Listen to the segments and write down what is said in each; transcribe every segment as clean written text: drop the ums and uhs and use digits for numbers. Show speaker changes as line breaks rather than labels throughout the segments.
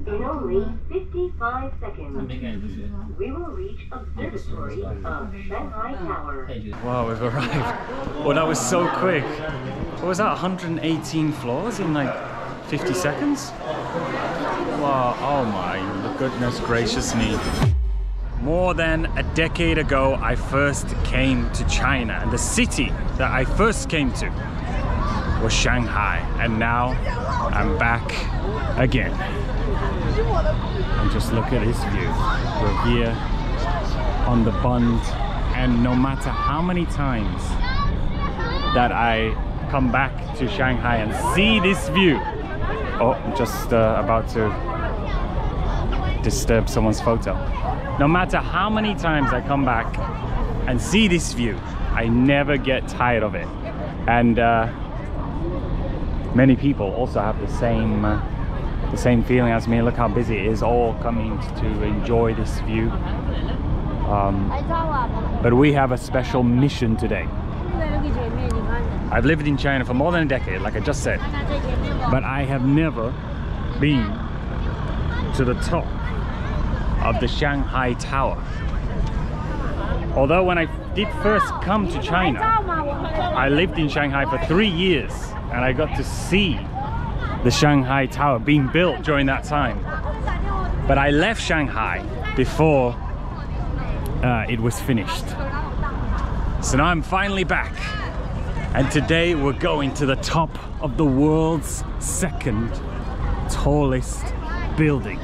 In only 55 seconds, we will reach Observatory of Shanghai Tower.
Wow, we've arrived. Well, that was so quick. What was that, 118 floors in like 50 seconds? Wow, oh my goodness gracious me. More than a decade ago, I first came to China, and the city that I first came to was Shanghai, and now I'm back again. And just look at this view. We're here on the Bund, and no matter how many times that I come back to Shanghai and see this view, oh, I'm just about to disturb someone's photo. No matter how many times I come back and see this view, I never get tired of it. And many people also have the same feeling as me. Look how busy it is, all coming to enjoy this view. But we have a special mission today. I've lived in China for more than a decade, like I just said, but I have never been to the top of the Shanghai Tower. Although when I did first come to China, I lived in Shanghai for 3 years, and I got to see the Shanghai Tower being built during that time. But I left Shanghai before it was finished. So now I'm finally back, and today we're going to the top of the world's second tallest building.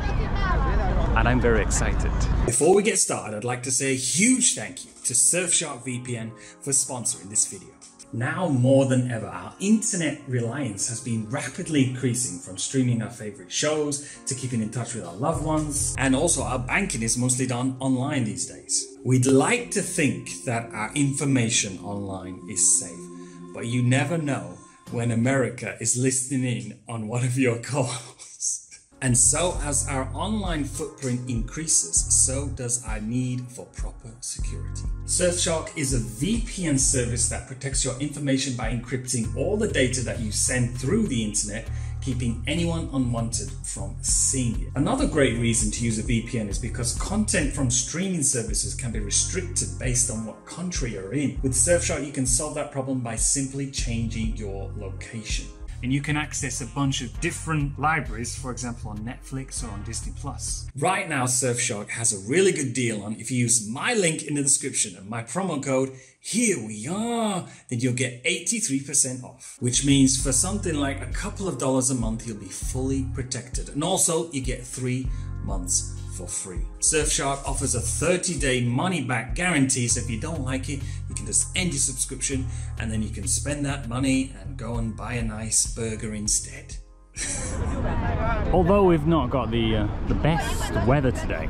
And I'm very excited. Before we get started, I'd like to say a huge thank you to Surfshark VPN for sponsoring this video. Now more than ever, our internet reliance has been rapidly increasing, from streaming our favorite shows to keeping in touch with our loved ones, and also our banking is mostly done online these days. We'd like to think that our information online is safe, but you never know when America is listening in on one of your calls. And so as our online footprint increases, so does our need for proper security. Surfshark is a VPN service that protects your information by encrypting all the data that you send through the internet, keeping anyone unwanted from seeing it. Another great reason to use a VPN is because content from streaming services can be restricted based on what country you're in. With Surfshark, you can solve that problem by simply changing your location. And you can access a bunch of different libraries, for example on Netflix or on Disney+. Right now, Surfshark has a really good deal on. If you use my link in the description and my promo code, here we are, then you'll get 83% off. Which means for something like a couple of dollars a month, you'll be fully protected. And also you get 3 months for free. Surfshark offers a 30-day money-back guarantee, so if you don't like it, you can just end your subscription and then you can spend that money and go and buy a nice burger instead. Although we've not got the best weather today,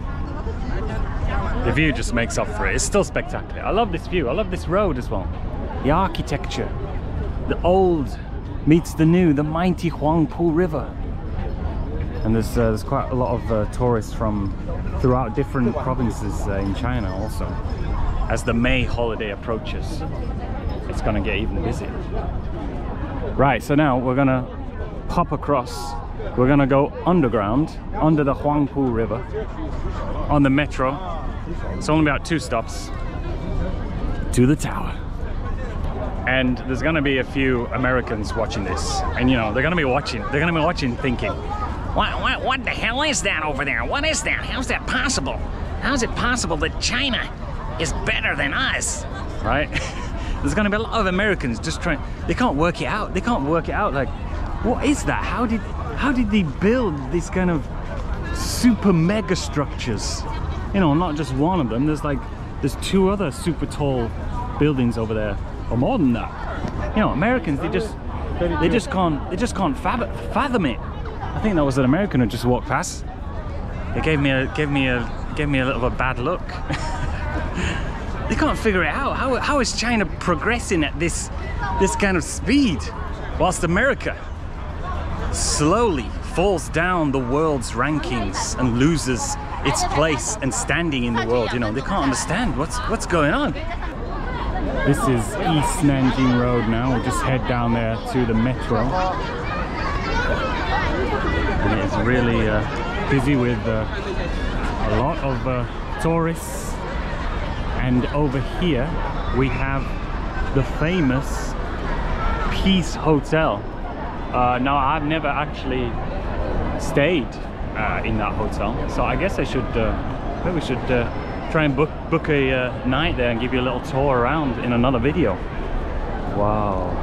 the view just makes up for it. It's still spectacular. I love this view. I love this road as well. The architecture, the old meets the new, the mighty Huangpu River. And there's quite a lot of tourists from throughout different provinces in China also. As the May holiday approaches, it's gonna get even busier. Right, so now we're gonna pop across. We're gonna go underground, under the Huangpu River, on the metro. It's only about 2 stops to the tower. And there's gonna be a few Americans watching this. And you know, they're gonna be watching thinking, What the hell is that over there? What is that? How's that possible? How is it possible that China is better than us? Right? There's gonna be a lot of Americans just trying, they can't work it out. They can't work it out, like, what is that? How did they build this kind of super mega structures? You know, not just one of them. There's 2 other super tall buildings over there, or more than that. You know, Americans, they just can't fathom it. I think that was an American who just walked past. It gave me a little bit of a bad look. They can't figure it out. How is China progressing at this kind of speed, whilst America slowly falls down the world's rankings and loses its place and standing in the world? You know, they can't understand what's going on. This is East Nanjing Road now. We'll just head down there to the metro. and it's really busy with a lot of tourists. And over here we have the famous Peace Hotel. Now I've never actually stayed in that hotel, so I guess I should maybe we should try and book a night there and give you a little tour around in another video. Wow.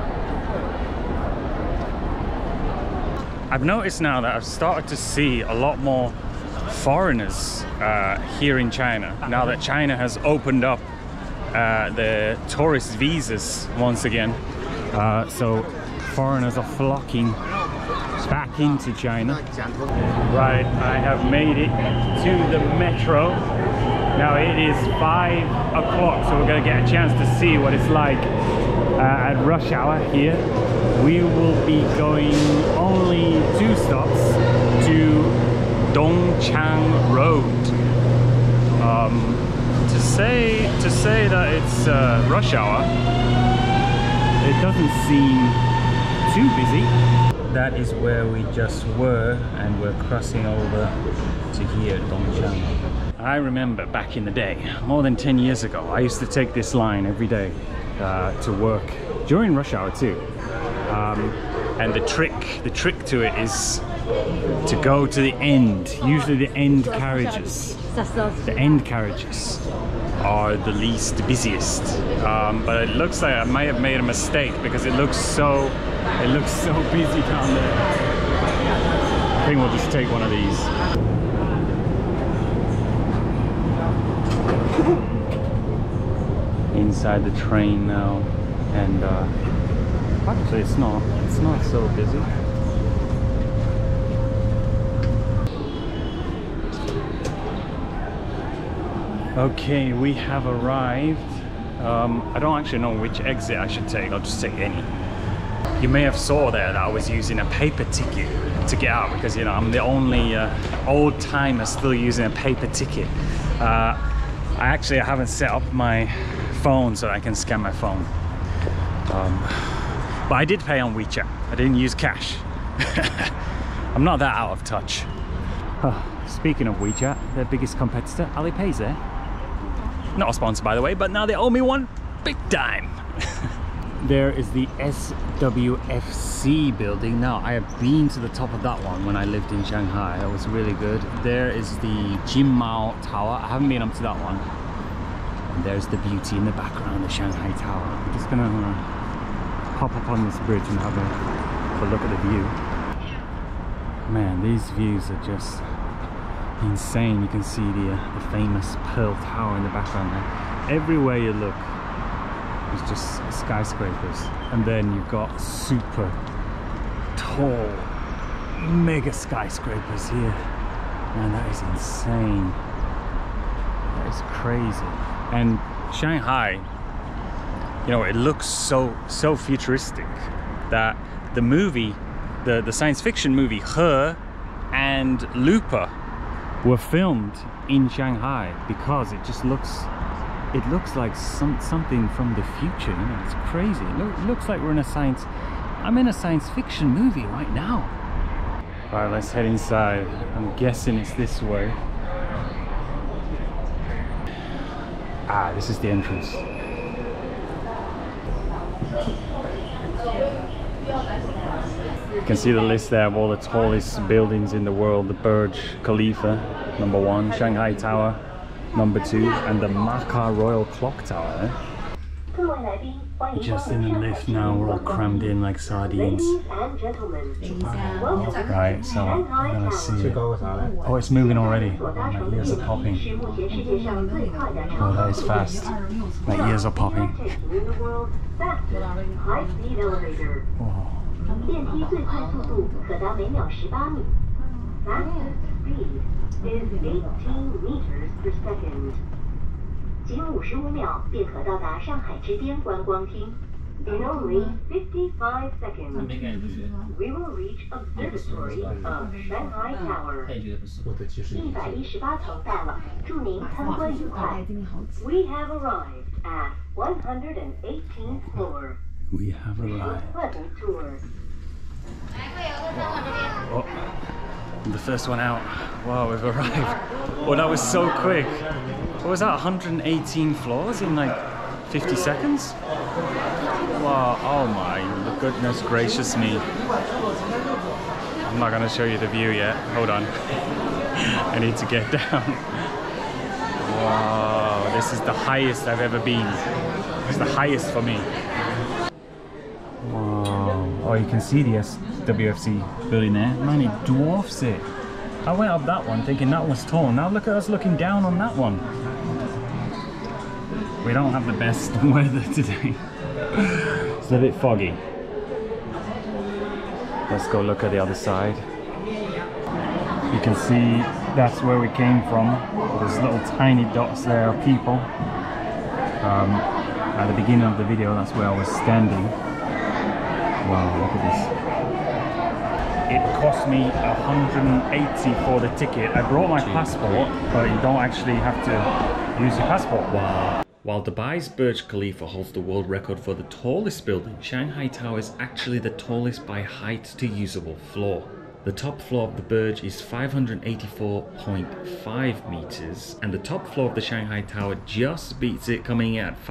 I've noticed now that I've started to see a lot more foreigners here in China, now that China has opened up the tourist visas once again. So foreigners are flocking back into China. Right, I have made it to the metro. Now it is 5 o'clock, so we're going to get a chance to see what it's like at rush hour here. We will be going only 2 stops to Dongchang Road. To say that it's rush hour, it doesn't seem too busy. That is where we just were, and we're crossing over to here, Dongchang. I remember back in the day, more than 10 years ago, I used to take this line every day to work during rush hour too. And the trick to it is to go to the end, usually the end carriages. The end carriages are the least busiest, but it looks like I might have made a mistake because it looks so busy down there. I think we'll just take one of these. Inside the train now, and actually it's not so busy. Okay, we have arrived. I don't actually know which exit I should take. I'll just take any. You may have saw there that I was using a paper ticket to get out because, you know, I'm the only old timer still using a paper ticket. I haven't set up my phone so I can scan my phone. But I did pay on WeChat. I didn't use cash. I'm not that out of touch. Speaking of WeChat, their biggest competitor, Alipay's there. Not a sponsor, by the way, but now they owe me one big time. There is the SWFC building. Now, I have been to the top of that one when I lived in Shanghai. That was really good. There is the Jinmao Tower. I haven't been up to that one. And there's the beauty in the background, the Shanghai Tower. I'm just gonna hop up on this bridge and have a look at the view. Man, these views are just insane. You can see the famous Pearl Tower in the background there. Everywhere you look, it's just skyscrapers, and then you've got super tall, mega skyscrapers here. Man, that is insane. That is crazy. And Shanghai, you know, it looks so futuristic that the movie, the science fiction movie Her and Looper were filmed in Shanghai because it just looks like something from the future. You know, it's crazy. It looks like I'm in a science fiction movie right now. All right, let's head inside. I'm guessing it's this way. Ah, this is the entrance. You can see the list there of all the tallest buildings in the world. The Burj Khalifa, #1, Shanghai Tower, #2, and the Macau Royal Clock Tower. Just in the lift now, we're all crammed in like sardines. Right, so I'm gonna see. Oh, it's moving already. My ears are popping. Oh, that is fast. My ears are popping. Oh.
Fastest speed is 18 meters per second. 仅55秒便可到达上海之巅观光厅。In only 55 seconds, we will reach observatory of Shanghai Tower. 118层到了，祝您参观愉快。We have arrived at 118th floor.
We have arrived.
Pleasant tour.
Oh, The first one out. Wow, we've arrived. Oh, that was so quick. What was that, 118 floors in like 50 seconds? Wow, oh my goodness gracious me. I'm not gonna show you the view yet, hold on. I need to get down. Wow, this is the highest I've ever been. It's the highest for me. Wow, oh you can see the SWFC building there. Man, it dwarfs it. I went up that one thinking that was tall. Now look at us looking down on that one. We don't have the best weather today. It's a bit foggy. Let's go look at the other side. You can see that's where we came from. There's little tiny dots there of people. At the beginning of the video, that's where I was standing. Wow, look at this. It cost me 180 for the ticket. I brought my passport, but you don't actually have to use your passport. Wow. While Dubai's Burj Khalifa holds the world record for the tallest building, Shanghai Tower is actually the tallest by height to usable floor. The top floor of the Burj is 584.5 meters, and the top floor of the Shanghai Tower just beats it, coming in at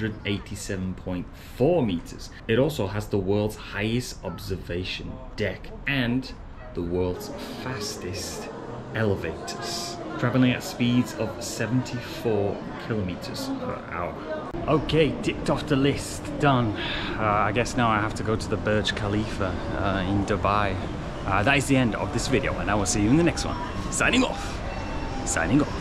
587.4 meters. It also has the world's highest observation deck and the world's fastest elevators, traveling at speeds of 74 kilometers per hour. Okay, ticked off the list, done. I guess now I have to go to the Burj Khalifa in Dubai. That is the end of this video, and I will see you in the next one. Signing off. Signing off.